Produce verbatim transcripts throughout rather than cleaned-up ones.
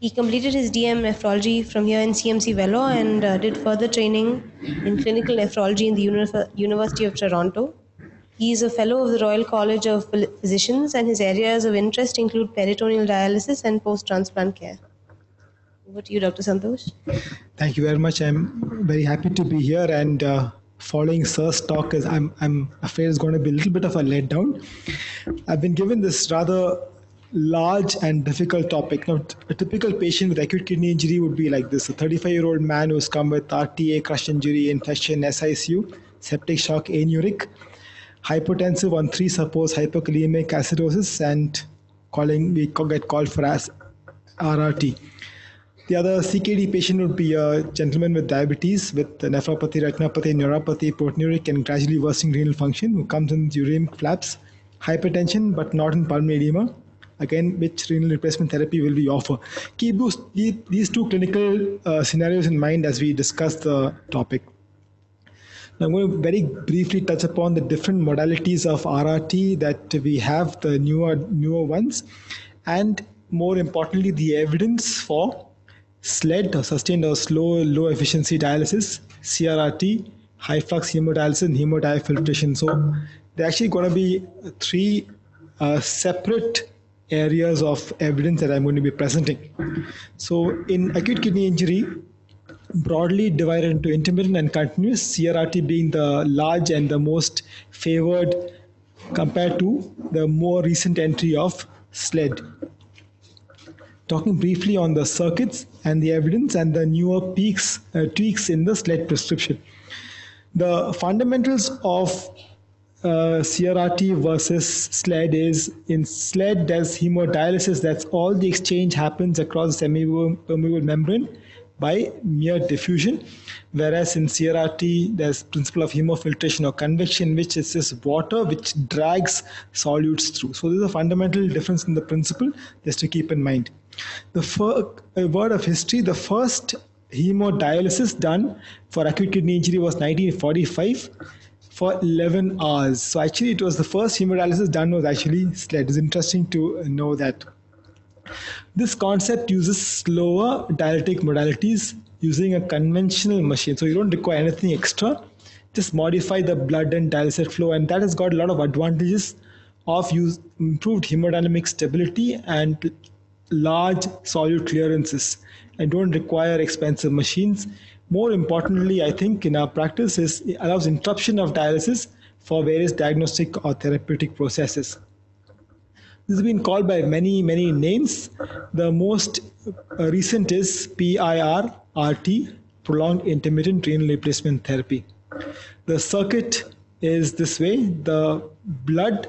He completed his D M nephrology from here in C M C Velo and uh, did further training in clinical nephrology in the Uni- University of Toronto. He is a fellow of the Royal College of Physicians, and his areas of interest include peritoneal dialysis and post-transplant care. Over to you, Doctor Santosh. Thank you very much. I'm very happy to be here, and uh, following Sir's talk, is I'm I'm afraid is going to be a little bit of a letdown. I've been given this rather large and difficult topic. Now, a typical patient with acute kidney injury would be like this: a thirty-five-year-old man who's come with R T A, crush injury, infection, S I C U, septic shock, anuric, hypotensive on three suppose, hypokalemic acidosis, and calling we get called for as R R T. The other C K D patient would be a gentleman with diabetes, with nephropathy, retinopathy, neuropathy, proteinuria, and gradually worsening renal function, who comes in with uremic flaps, hypertension, but not in pulmonary edema. Again, which renal replacement therapy will we offer? Keep those, these two clinical uh, scenarios in mind as we discuss the topic. Now, I'm going to very briefly touch upon the different modalities of R R T that we have, the newer newer ones, and more importantly, the evidence for SLED, or sustained or slow low efficiency dialysis, C R R T, high flux hemodialysis, and hemodiafiltration. So they're actually going to be three uh, separate areas of evidence that I'm going to be presenting. So in acute kidney injury, broadly divided into intermittent and continuous, C R R T being the large and the most favored compared to the more recent entry of SLED. Talking briefly on the circuits and the evidence and the newer peaks, uh, tweaks in the SLED prescription. The fundamentals of uh, C R R T versus SLED is, in SLED there's hemodialysis, that's all the exchange happens across the semi-permeable membrane by mere diffusion, whereas in C R R T there's principle of hemofiltration or convection, which is this water which drags solutes through. So there's a fundamental difference in the principle, just to keep in mind. The fir- a word of history, the first hemodialysis done for acute kidney injury was nineteen forty-five for eleven hours. So actually it was the first hemodialysis done was actually SLED. It's interesting to know that. This concept uses slower dialytic modalities using a conventional machine. So you don't require anything extra, just modify the blood and dialysate flow, and that has got a lot of advantages of use, improved hemodynamic stability and large solute clearances, and don't require expensive machines. More importantly, I think in our practice is it allows interruption of dialysis for various diagnostic or therapeutic processes. This has been called by many, many names. The most uh, recent is P I R R T, prolonged intermittent renal replacement therapy. The circuit is this way. The blood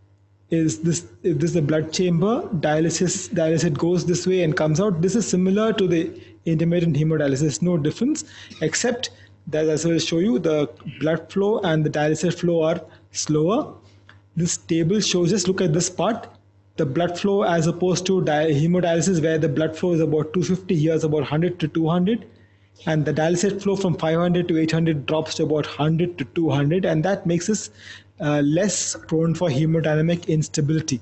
is this, if this is the blood chamber, dialysis, dialysate goes this way and comes out. This is similar to the intermittent hemodialysis, no difference, except that, as I will show you, the blood flow and the dialysate flow are slower. This table shows, just look at this part, the blood flow as opposed to di- hemodialysis, where the blood flow is about two hundred fifty, here is about one hundred to two hundred, and the dialysate flow from five hundred to eight hundred drops to about one hundred to two hundred, and that makes us uh, less prone for hemodynamic instability.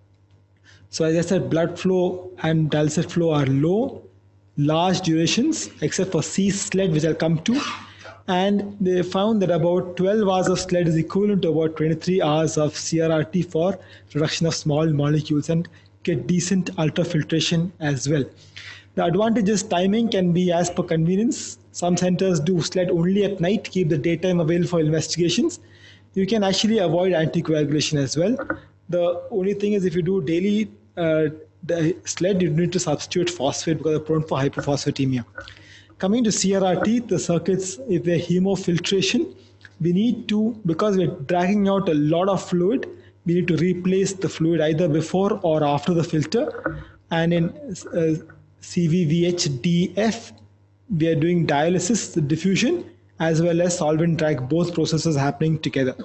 So as I said, blood flow and dialysate flow are low, large durations, except for C-SLED, which I'll come to. And they found that about twelve hours of SLED is equivalent to about twenty-three hours of C R R T for reduction of small molecules, and get decent ultrafiltration as well. The advantage is timing can be as per convenience. Some centers do SLED only at night, keep the daytime available for investigations. You can actually avoid anticoagulation as well. The only thing is, if you do daily uh, the SLED, you need to substitute phosphate because they're prone for hypophosphatemia. Coming to C R R T, the circuits, if they're hemofiltration, we need to, because we're dragging out a lot of fluid, we need to replace the fluid either before or after the filter. And in uh, C V V H D F, we are doing dialysis, the diffusion, as well as solvent drag, both processes happening together.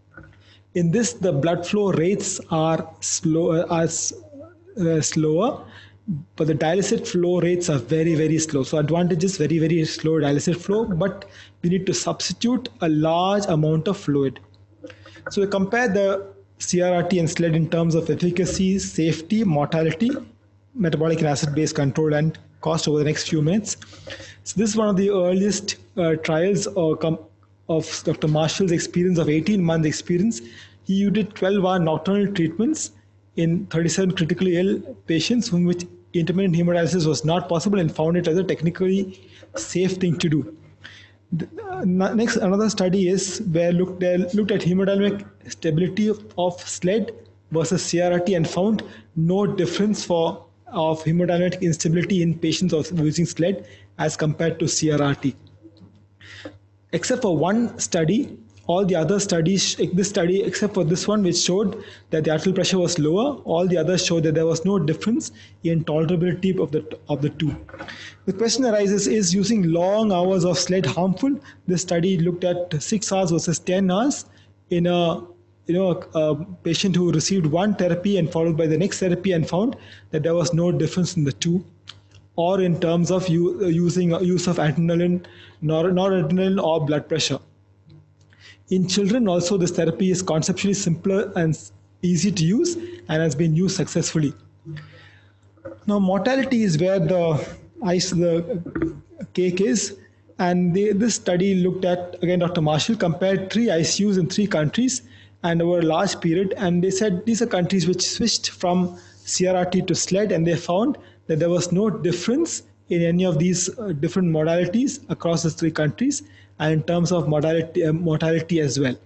In this, the blood flow rates are slow, are uh, slower, but the dialysate flow rates are very, very slow. So advantage is very, very slow dialysate flow, but we need to substitute a large amount of fluid. So we compare the C R R T and SLED in terms of efficacy, safety, mortality. metabolic and acid-base control and cost over the next few minutes. So this is one of the earliest uh, trials or com- of Doctor Marshall's experience of eighteen month experience. He did twelve hour nocturnal treatments in thirty-seven critically ill patients whom which intermittent hemodialysis was not possible, and found it as a technically safe thing to do. The, uh, next, another study is where looked, they looked at hemodynamic stability of, of SLED versus C R R T and found no difference for of hemodynamic instability in patients of using SLED as compared to C R R T. Except for one study, all the other studies, this study, except for this one, which showed that the arterial pressure was lower, all the others showed that there was no difference in tolerability of the of the two. The question arises: is using long hours of SLED harmful? This study looked at six hours versus ten hours in a you know a, a patient who received one therapy and followed by the next therapy, and found that there was no difference in the two, or in terms of u- using use of adrenaline, nor, noradrenaline, or blood pressure. In children also, this therapy is conceptually simpler and easy to use and has been used successfully. Now, mortality is where the ice, the cake is. And they, this study looked at, again, Doctor Marshall compared three I C Us in three countries and over a large period. And they said these are countries which switched from C R R T to SLED, and they found that there was no difference in any of these uh, different modalities across the three countries, and in terms of mortality, uh, mortality as well.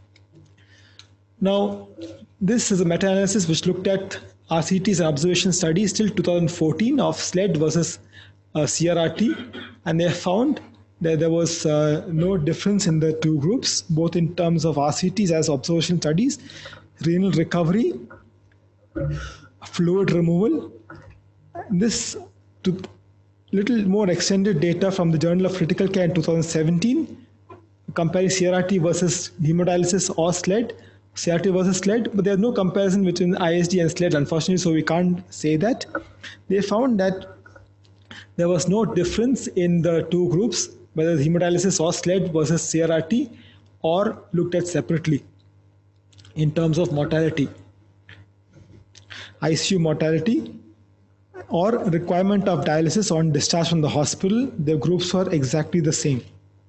Now, this is a meta-analysis which looked at R C Ts and observation studies till two thousand fourteen of SLED versus uh, C R R T, and they found that there was uh, no difference in the two groups, both in terms of R C Ts as observation studies, renal recovery, fluid removal. This to little more extended data from the Journal of Critical Care in two thousand seventeen, comparing C R R T versus hemodialysis or SLED, C R T versus SLED, but there's no comparison between I S D and SLED, unfortunately, so we can't say that. They found that there was no difference in the two groups, whether hemodialysis or SLED versus C R R T, or looked at separately in terms of mortality, I C U mortality, or requirement of dialysis on discharge from the hospital. The groups were exactly the same.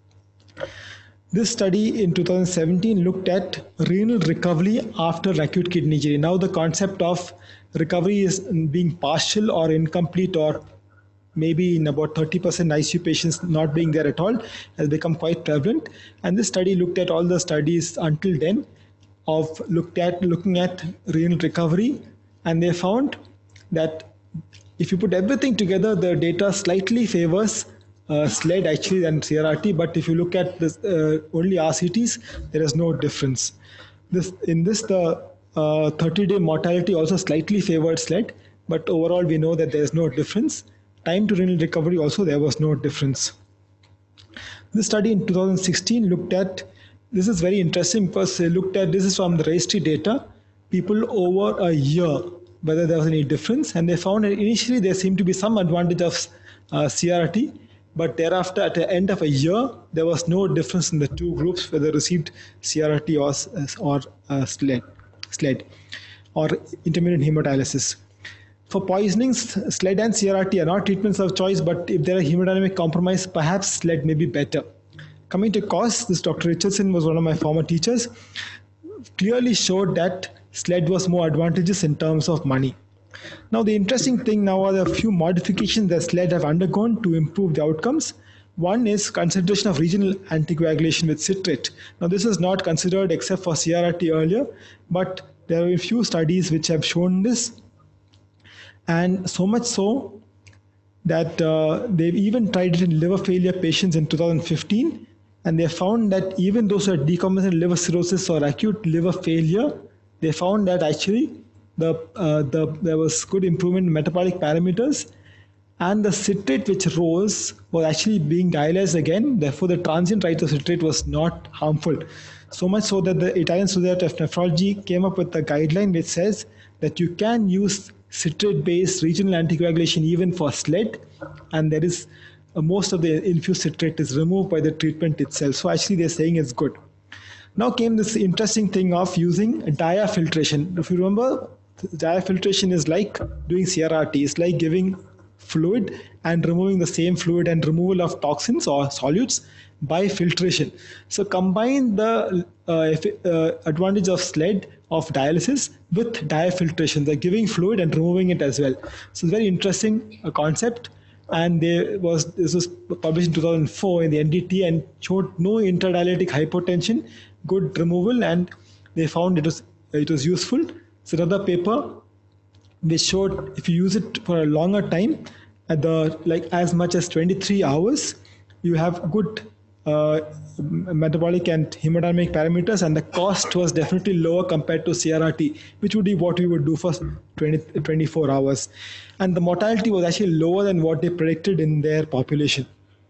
This study in two thousand seventeen looked at renal recovery after acute kidney injury. Now the concept of recovery is being partial or incomplete, or maybe in about thirty percent I C U patients not being there at all, has become quite prevalent. And this study looked at all the studies until then of looked at looking at renal recovery, and they found that if you put everything together, the data slightly favors uh, SLED actually than C R R T. But if you look at this, uh, only R C Ts, there is no difference. This in this the uh, thirty day mortality also slightly favored SLED, but overall we know that there is no difference. Time to renal recovery also there was no difference. This study in two thousand sixteen looked at, this is very interesting because they looked at, this is from the registry data, people over a year, whether there was any difference, and they found that initially there seemed to be some advantage of uh, C R R T, but thereafter at the end of a year there was no difference in the two groups whether received C R R T or, or uh, SLED, SLED or intermittent hemodialysis. For poisonings, SLED and C R R T are not treatments of choice, but if there are hemodynamic compromise, perhaps SLED may be better. Coming to cost, this Doctor Richardson was one of my former teachers, clearly showed that SLED was more advantageous in terms of money. Now the interesting thing now are the few modifications that SLED have undergone to improve the outcomes. One is consideration of regional anticoagulation with citrate. Now this is not considered except for C R R T earlier, but there are a few studies which have shown this, and so much so that uh, they've even tried it in liver failure patients in two thousand fifteen, and they found that even those who had decompensated liver cirrhosis or acute liver failure, they found that actually the, uh, the there was good improvement in metabolic parameters, and the citrate which rose was actually being dialyzed again. Therefore, the transient rise of citrate was not harmful. So much so that the Italian Society of Nephrology came up with a guideline which says that you can use citrate-based regional anticoagulation even for SLED, and there is uh, most of the infused citrate is removed by the treatment itself. So actually, they're saying it's good. Now came this interesting thing of using diafiltration. If you remember, Diafiltration is like doing C R R T. It's like giving fluid and removing the same fluid and removal of toxins or solutes by filtration. So combine the uh, uh, advantage of SLED of dialysis with diafiltration, the giving fluid and removing it as well. So it's very interesting uh, concept. And there was this was published in two thousand four in the N D T and showed no intradialytic hypotension, good removal, and they found it was it was useful. It's another paper which showed if you use it for a longer time, at the like as much as twenty-three hours, you have good uh, metabolic and hemodynamic parameters, and the cost was definitely lower compared to C R R T, which would be what we would do for twenty, twenty-four hours. And the mortality was actually lower than what they predicted in their population.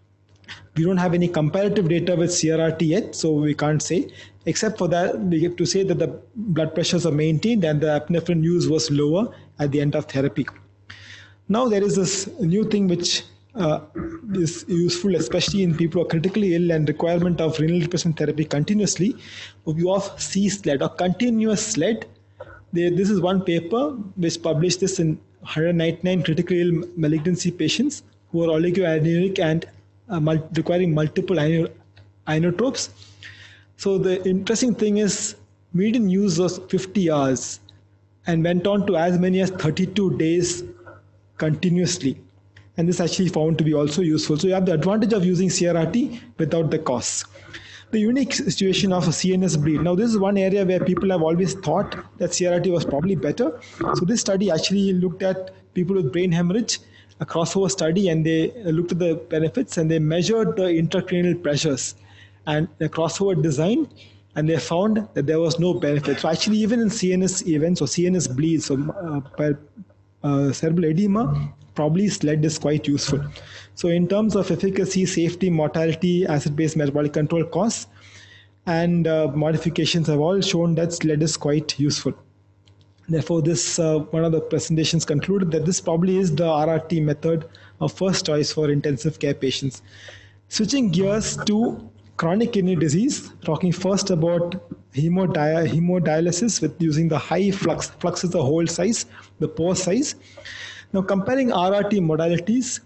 We don't have any comparative data with C R R T yet, so we can't say. Except for that, we get to say that the blood pressures are maintained and the epinephrine use was lower at the end of therapy. Now there is this new thing which uh, is useful, especially in people who are critically ill and requirement of renal replacement therapy continuously, view of C SLED or continuous SLED. They, this is one paper which published this in one hundred ninety-nine critically ill malignancy patients who are oligoanuric and uh, mul- requiring multiple inotropes. So the interesting thing is median use was fifty hours and went on to as many as thirty-two days continuously. And this actually found to be also useful. So you have the advantage of using C R R T without the costs. The unique situation of a C N S bleed. Now this is one area where people have always thought that C R R T was probably better. So this study actually looked at people with brain hemorrhage, a crossover study, and they looked at the benefits and they measured the intracranial pressures and the crossover design, and they found that there was no benefit. So actually even in C N S events or C N S bleeds, so uh, uh, cerebral edema, probably SLED is quite useful. So in terms of efficacy, safety, mortality, acid-base metabolic control, costs, and uh, modifications have all shown that SLED is quite useful. Therefore, this uh, one of the presentations concluded that this probably is the R R T method of first choice for intensive care patients. Switching gears to chronic kidney disease, talking first about hemodi- hemodialysis with using the high flux. Flux is the whole size, the pore size. Now, comparing R R T modalities,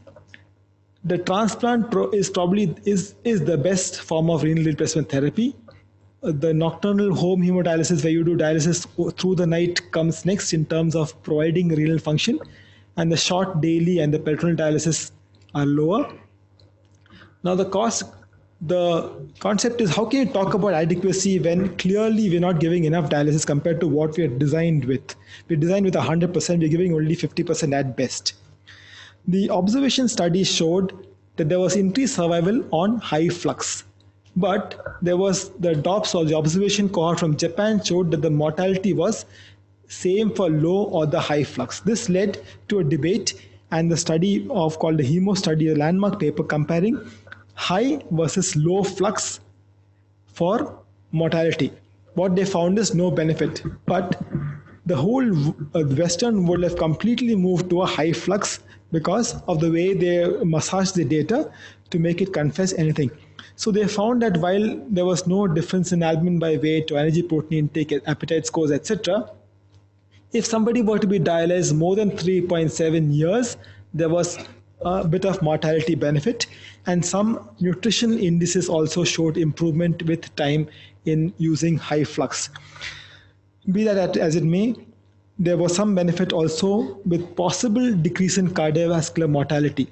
the transplant pro is probably is, is the best form of renal replacement therapy. Uh, The nocturnal home hemodialysis, where you do dialysis through the night, comes next in terms of providing renal function, and the short daily and the peritoneal dialysis are lower. Now, the cost, the concept is how can you talk about adequacy when clearly we're not giving enough dialysis compared to what we are designed with. We're designed with one hundred percent, we're giving only fifty percent at best. The observation study showed that there was increased survival on high flux. But there was the D O P S or the observation cohort from Japan showed that the mortality was same for low or the high flux. This led to a debate and the study of called the HEMO study, a landmark paper comparing high versus low flux for mortality. What they found is no benefit, but the whole uh, Western world have completely moved to a high flux because of the way they massage the data to make it confess anything. So they found that while there was no difference in albumin by weight or energy protein intake, appetite scores, et cetera, if somebody were to be dialyzed more than three point seven years, there was a bit of mortality benefit, and some nutrition indices also showed improvement with time in using high flux. Be that as it may, there was some benefit also with possible decrease in cardiovascular mortality.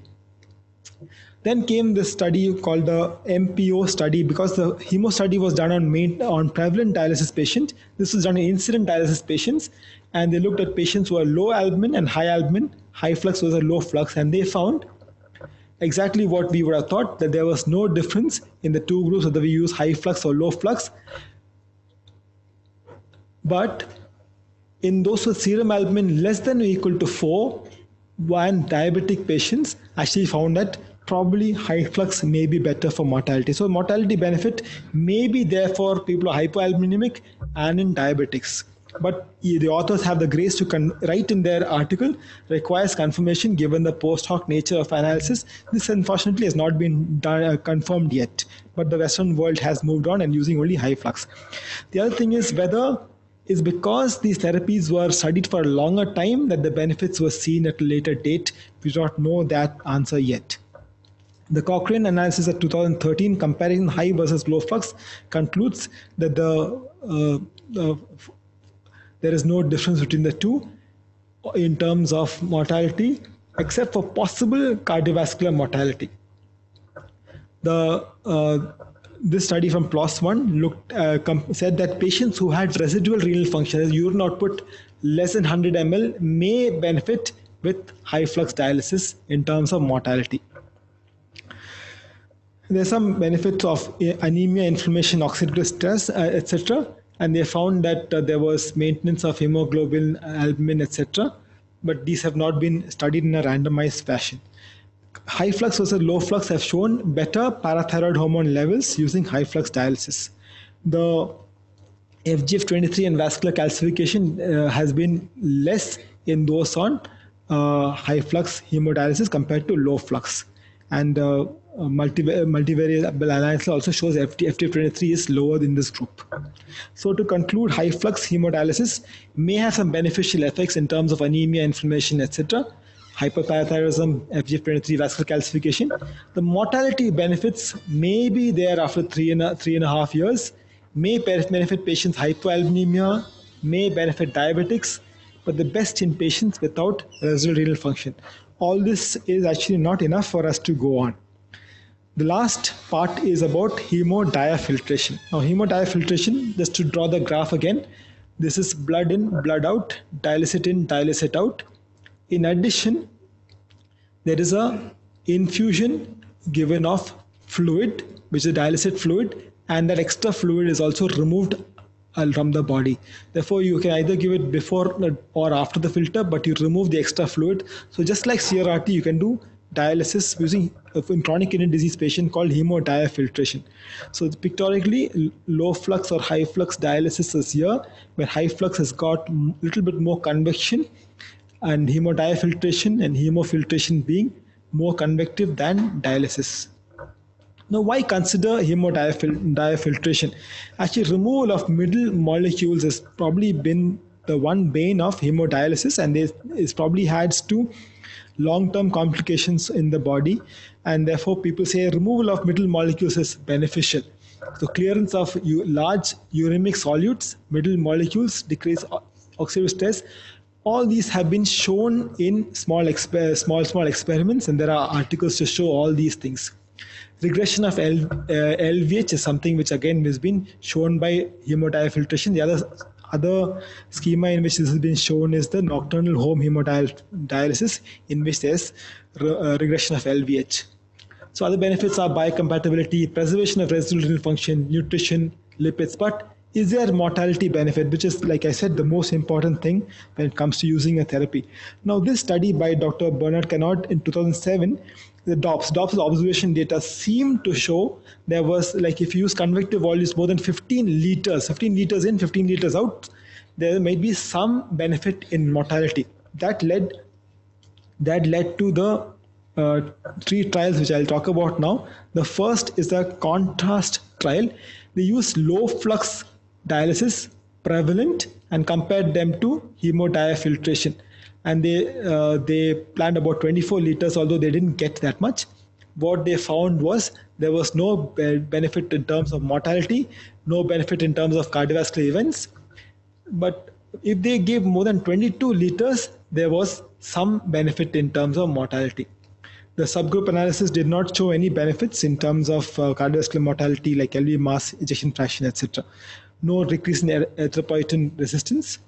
Then came this study called the M P O study, because the HEMO study was done on main, on prevalent dialysis patients. This was done in incident dialysis patients, and they looked at patients who are low albumin and high albumin. High flux was a low flux, and they found exactly what we would have thought, that there was no difference in the two groups, whether we use high flux or low flux. But in those with serum albumin less than or equal to four, one diabetic patients actually found that probably high flux may be better for mortality. So mortality benefit may be there for people who are hypoalbuminemic and in diabetics. But the authors have the grace to con- write in their article, requires confirmation given the post hoc nature of analysis. This unfortunately has not been done, uh, confirmed yet, but the Western world has moved on and using only high flux. The other thing is whether is because these therapies were studied for a longer time that the benefits were seen at a later date. We do not know that answer yet. The Cochrane analysis of two thousand thirteen comparing high versus low flux concludes that the, uh, the there is no difference between the two in terms of mortality, except for possible cardiovascular mortality. The uh, this study from PLOS one looked uh, com- said that patients who had residual renal function, as urine output less than one hundred milliliters, may benefit with high flux dialysis in terms of mortality. There's some benefits of anemia, inflammation, oxidative stress, uh, et cetera. And they found that uh, there was maintenance of hemoglobin, albumin, et cetera. But these have not been studied in a randomized fashion. High flux versus low flux have shown better parathyroid hormone levels using high flux dialysis. The F G F twenty-three and vascular calcification uh, has been less in those on uh, high flux hemodialysis compared to low flux. And uh, multi multivariate analysis also shows F G F twenty-three is lower in this group. So to conclude, high flux hemodialysis may have some beneficial effects in terms of anemia, inflammation, et cetera. Hyperparathyroidism, F G F twenty-three, vascular calcification. The mortality benefits may be there after three and a, three and a half years, may benefit patients hypoalbuminemia, may benefit diabetics, but the best in patients without residual renal function. All this is actually not enough for us to go on. The last part is about hemodiafiltration. Now, hemodiafiltration, just to draw the graph again, this is blood in, blood out, dialysate in, dialysate out. In addition, there is a infusion given of fluid, which is dialysate fluid, and that extra fluid is also removed from the body. Therefore, you can either give it before or after the filter, but you remove the extra fluid. So just like C R R T, you can do dialysis using in chronic kidney disease patient called hemodiafiltration. So pictorially, low flux or high flux dialysis is here, where high flux has got a little bit more convection, and hemodiafiltration and hemofiltration being more convective than dialysis. Now, why consider hemodiafiltration? Actually, removal of middle molecules has probably been the one bane of hemodialysis, and it probably adds to long-term complications in the body, and therefore people say removal of middle molecules is beneficial. So clearance of large uremic solutes, middle molecules, decrease oxidative stress. All these have been shown in small, exper- small, small experiments, and there are articles to show all these things. Regression of L, uh, L V H is something which again has been shown by hemodiafiltration. The other other schema in which this has been shown is the nocturnal home hemodialysis, in which there's re- uh, regression of L V H. So other benefits are biocompatibility, preservation of residual renal function, nutrition, lipids. But is there mortality benefit, which is, like I said, the most important thing when it comes to using a therapy? Now, this study by Doctor Bernard Canard in two thousand seven, the D O P S, D O P S observation data seemed to show there was, like, if you use convective volumes more than fifteen liters, fifteen liters in, fifteen liters out, there might be some benefit in mortality. That led, that led to the uh, three trials which I'll talk about now. The first is the contrast trial. They used low flux dialysis prevalent and compared them to hemodiafiltration. And they uh, they planned about twenty-four liters, although they didn't get that much. What they found was there was no be- benefit in terms of mortality, no benefit in terms of cardiovascular events. But if they gave more than twenty-two liters, there was some benefit in terms of mortality. The subgroup analysis did not show any benefits in terms of uh, cardiovascular mortality like L V mass, ejection fraction, et cetera. No decrease in er- erythropoietin resistance.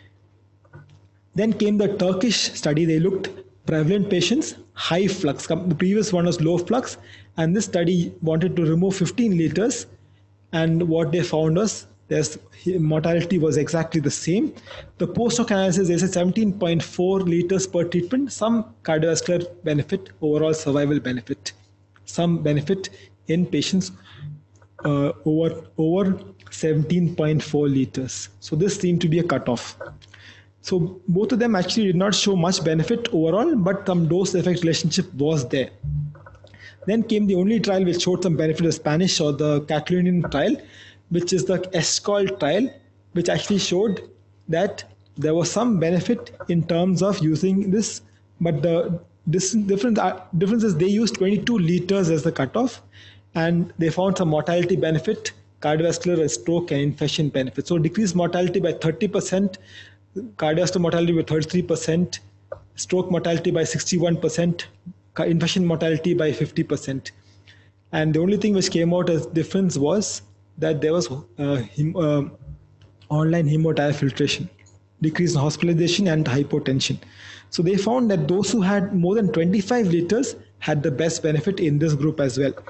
Then came the Turkish study. They looked prevalent patients, high flux. The previous one was low flux, and this study wanted to remove fifteen liters. And what they found was there's mortality was exactly the same. The post-hoc analysis, they said seventeen point four liters per treatment, some cardiovascular benefit, overall survival benefit, some benefit in patients uh, over over seventeen point four liters. So this seemed to be a cutoff. So both of them actually did not show much benefit overall, but some dose-effect relationship was there. Then came the only trial which showed some benefit, the Spanish or the Catalonian trial, which is the ESCOL trial. which actually showed that there was some benefit in terms of using this, but the this difference, uh, difference is they used twenty-two liters as the cutoff, and they found some mortality benefit, cardiovascular, stroke, and infection benefit. So decreased mortality by thirty percent, cardiovascular mortality by thirty-three percent, stroke mortality by sixty-one percent, infection mortality by fifty percent. And the only thing which came out as difference was that there was uh, hem- uh, online hemodiafiltration, decrease in hospitalization and hypotension. So they found that those who had more than twenty-five liters had the best benefit in this group as well.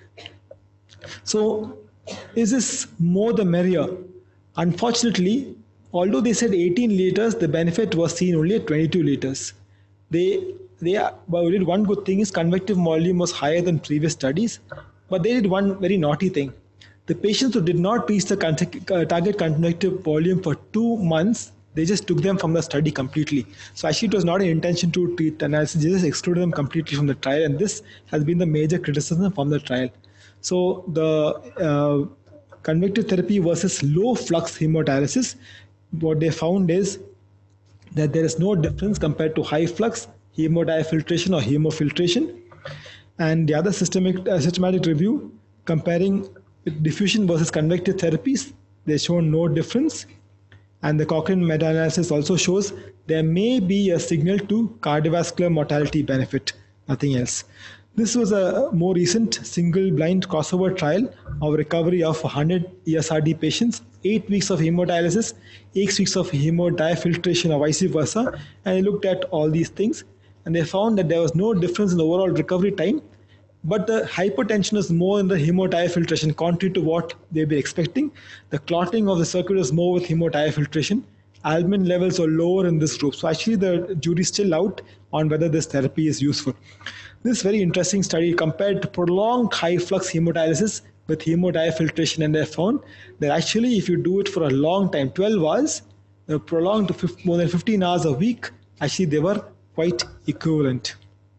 So is this more the merrier? Unfortunately, although they said eighteen liters, the benefit was seen only at twenty-two liters. They they well, did one good thing is convective volume was higher than previous studies, but they did one very naughty thing. The patients who did not reach the target convective volume for two months, they just took them from the study completely. So actually it was not an intention to treat analysis, they just excluded them completely from the trial, and this has been the major criticism from the trial. So the uh, convective therapy versus low flux hemodialysis, what they found is that there is no difference compared to high flux hemodiafiltration or hemofiltration. And the other systemic, uh, systematic review comparing diffusion versus convective therapies, they show no difference. And the Cochrane meta-analysis also shows there may be a signal to cardiovascular mortality benefit, nothing else. This was a more recent single-blind crossover trial of recovery of one hundred E S R D patients, eight weeks of hemodialysis, eight weeks of hemodiafiltration or vice versa, and they looked at all these things, and they found that there was no difference in the overall recovery time, but the hypertension is more in the hemodiafiltration, contrary to what they've been expecting. The clotting of the circuit is more with hemodiafiltration. Albumin levels are lower in this group. So actually the jury is still out on whether this therapy is useful. This very interesting study compared prolonged high flux hemodialysis with hemodiafiltration, and they found that actually if you do it for a long time, twelve hours, uh, prolonged to more than fifteen hours a week, actually they were quite equivalent.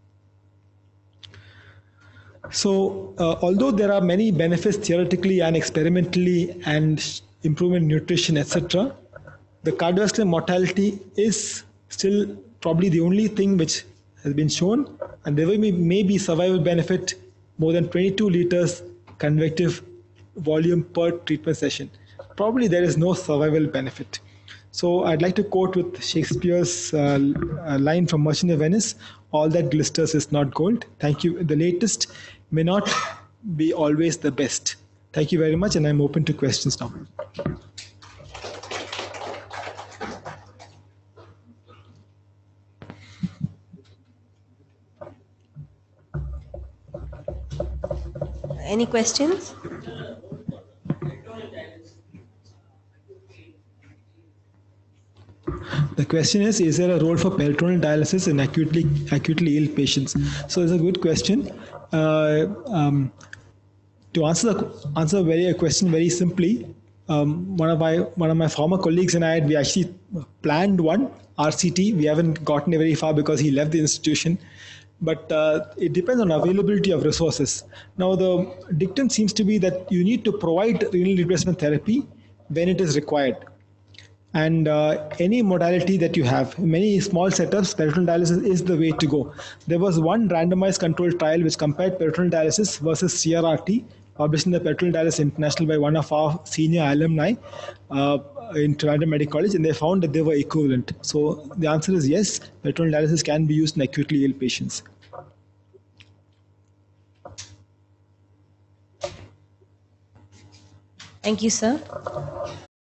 So uh, although there are many benefits theoretically and experimentally and improvement in nutrition, et cetera, the cardiovascular mortality is still probably the only thing which has been shown, and there may, may be survival benefit more than twenty-two liters convective volume per treatment session. Probably there is no survival benefit. So I'd like to quote with Shakespeare's uh, line from Merchant of Venice, all that glisters is not gold. Thank you. The latest may not be always the best. Thank you very much, and I'm open to questions now. Any questions? The question is, is there a role for peritoneal dialysis in acutely acutely ill patients? So it's a good question. Uh, um, to answer the answer very a question very simply, um, one of my one of my former colleagues and I, we actually planned one R C T. We haven't gotten very far because he left the institution. But uh, it depends on availability of resources. Now, the dictum seems to be that you need to provide renal replacement therapy when it is required. And uh, any modality that you have, many small setups, peritoneal dialysis is the way to go. There was one randomized controlled trial which compared peritoneal dialysis versus C R R T, published in the Peritoneal Dialysis International by one of our senior alumni uh, in Trivandrum Medical College, and they found that they were equivalent. So the answer is yes, peritoneal dialysis can be used in acutely ill patients. Thank you, sir.